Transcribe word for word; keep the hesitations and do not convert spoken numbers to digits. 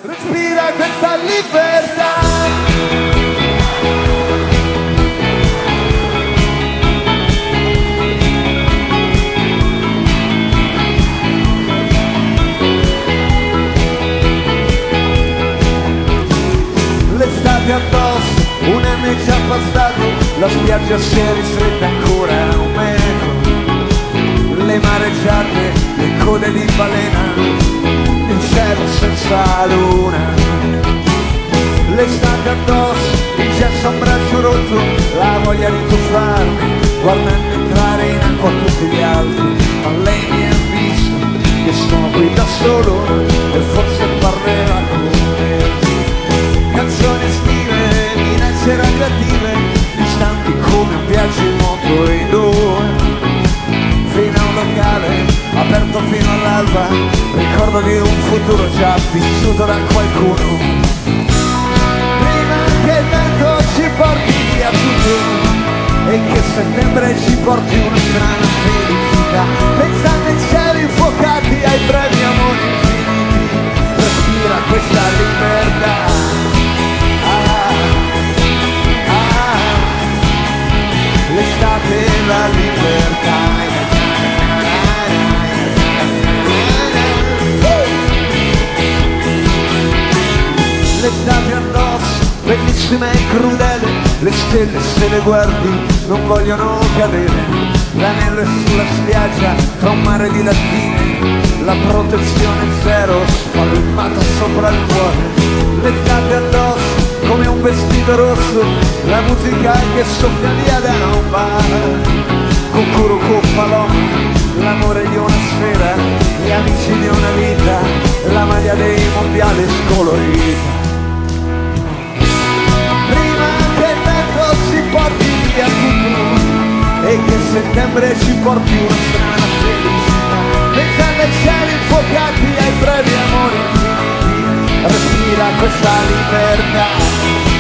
respira questa libertà. L'estate addosso, un anno è già passato, la spiaggia si è ristretta ancora un metro. Le mareggiate, le code di balena, il cielo senza luna. L'estate addosso, il gesso a un braccio rotto, la voglia di tuffarmi, guardando entrare in acqua tutti gli altri. Ma lei mi ha visto, che sono qui da solo, e forse parlerà con me. Canzoni estive, minacce radioattive, distanti come un viaggio in moto in due. Fino a un locale, aperto fino all'alba, ricordo di un futuro già vissuto da qualcuno. Prima che il vento ci porti via tutto, e che settembre ci porti una strana felicità, pensando ai cieli infuocati, ai brevi amori infiniti, respira questa libertà. L'estate e la libertà. L'estate addosso, bellissima e crudele, le stelle se le guardi non vogliono cadere. L'anello è sulla spiaggia tra un mare di lattine, la protezione zero spalmata sopra il cuore. L'estate addosso come un vestito rosso, la musica che soffia via da un bar. Con Curuco Paloma, l'amore di una sfera, gli amici di una vita, la maglia dei mondiali scolorita. Prima che il vento si porti via tutto, e che settembre ci porti una strana felicità, pensando ai cieli infuocati, ai brevi amori infiniti, respira questa libertà.